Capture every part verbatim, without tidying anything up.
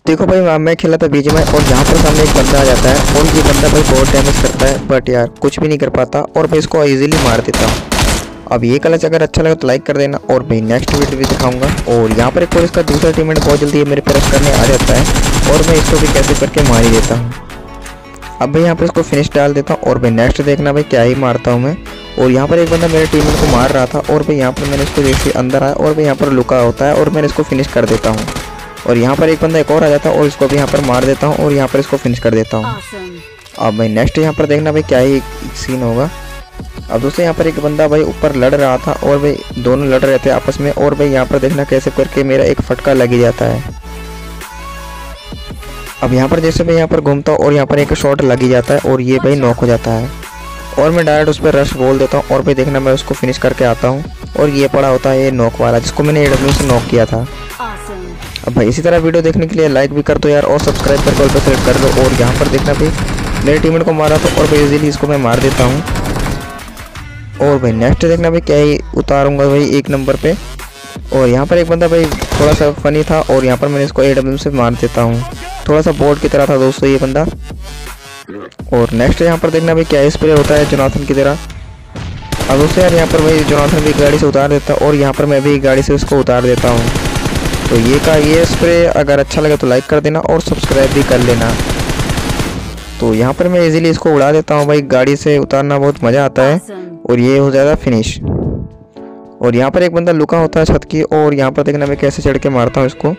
देखो भाई वहाँ मैं खेला था बीजीएमआई और यहाँ पर सामने एक बंदा आ जाता है और ये बंदा भाई बहुत डैमेज करता है, बट यार कुछ भी नहीं कर पाता और मैं इसको इजीली मार देता हूँ। अब ये कलच अगर अच्छा लगा तो लाइक कर देना और भाई नेक्स्ट वीडियो भी दिखाऊंगा। और यहाँ पर एक और इसका दूसरा टीममेट बहुत जल्दी मेरे पे रश करने आ जाता है और मैं इसको भी कैसे करके मार ही देता हूँ। अब भाई यहाँ पर इसको फिनिश डाल देता हूँ और भाई नेक्स्ट देखना भाई क्या ही मारता हूँ मैं। और यहाँ पर एक बंदा मेरे टीममेट को मार रहा था और भाई यहाँ पर मैंने इसको जैसे अंदर आया और भाई यहाँ पर लुका होता है और मैंने इसको फिनिश कर देता हूँ। और यहाँ पर एक बंदा एक और आ जाता है और इसको भी यहाँ पर मार देता हूँ और यहाँ पर इसको फिनिश कर देता हूँ। अब भाई नेक्स्ट यहाँ पर देखना भाई क्या ही सीन होगा। अब दोस्तों यहाँ पर एक बंदा भाई ऊपर लड़ रहा था और भाई दोनों लड़ रहे थे आपस में और भाई यहाँ पर देखना कैसे करके मेरा एक फटका लग ही जाता है। अब यहाँ पर जैसे मैं यहाँ पर घूमता हूँ और यहाँ पर एक शॉट लग ही जाता है और ये भाई नॉक हो जाता है और मैं डायरेक्ट उस पर रश बोल देता हूँ और भाई देखना मैं उसको फिनिश करके आता हूँ और ये पड़ा होता है ये नॉक वाला जिसको मैंने एडब्ल्यू से नॉक किया था। अब भाई इसी तरह वीडियो देखने के लिए लाइक भी कर दो यार और सब्सक्राइब करके ऑल पे सेलेक्ट कर लो। और यहाँ पर देखना भाई मेरे टीममेट को मारा था और भाई इजीली इसको मैं मार देता हूँ। और भाई नेक्स्ट देखना भाई क्या ही उतारूंगा भाई एक नंबर पे। और यहाँ पर एक बंदा भाई थोड़ा सा फनी था और यहाँ पर मैंने इसको एडब्ल्यू से मार देता हूँ। थोड़ा सा बोर्ड की तरह था दोस्तों ये बंदा। और नेक्स्ट यहाँ पर देखना भाई क्या स्प्रे होता है जोनाथन की तरह। अब दोस्तों यार यहाँ पर भाई जोनाथन भी गाड़ी से उतार देता और यहाँ पर मैं भी गाड़ी से उसको उतार देता हूँ। तो ये का ये स्प्रे अगर अच्छा लगे तो लाइक कर देना और सब्सक्राइब भी कर लेना। तो यहाँ पर मैं इजीली इसको उड़ा देता हूँ भाई, गाड़ी से उतारना बहुत मज़ा आता है और ये हो जाएगा फिनिश। और यहाँ पर एक बंदा लुका होता है छत की और यहाँ पर देखना मैं कैसे चढ़ के मारता हूँ इसको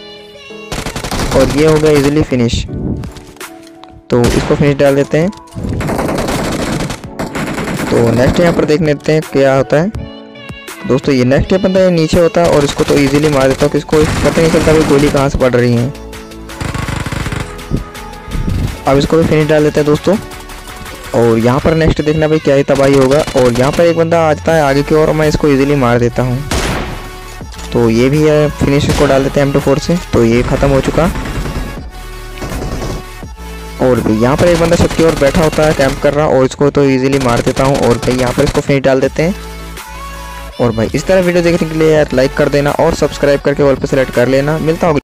और ये हो गया इजीली फिनिश। तो इसको फिनिश डाल देते हैं। तो नेक्स्ट यहाँ पर देख लेते हैं क्या होता है दोस्तों। ये नेक्स्ट बंदा ये नीचे होता है और इसको तो इजीली मार देता हूँ कि इसको पता नहीं चलता भाई गोली कहाँ से पड़ रही है। अब इसको भी फिनिश डाल देते हैं दोस्तों। और यहाँ पर नेक्स्ट देखना भाई क्या ही तबाही होगा। और यहाँ पर एक बंदा आ जाता है आगे की ओर और मैं इसको इजीली मार देता हूँ। तो ये भी है फिनिश को डाल देते हैं एम टू फोर से। तो ये ख़त्म हो चुका। और भाई यहाँ पर एक बंदा छत की ओर बैठा होता है कैंप कर रहा और इसको तो इजीली मार देता हूँ। और भाई यहाँ पर इसको फिनिश डाल देते हैं। और भाई इस तरह वीडियो देखने के लिए यार लाइक कर देना और सब्सक्राइब करके ऑल पे सेलेक्ट कर लेना। मिलता हूँ।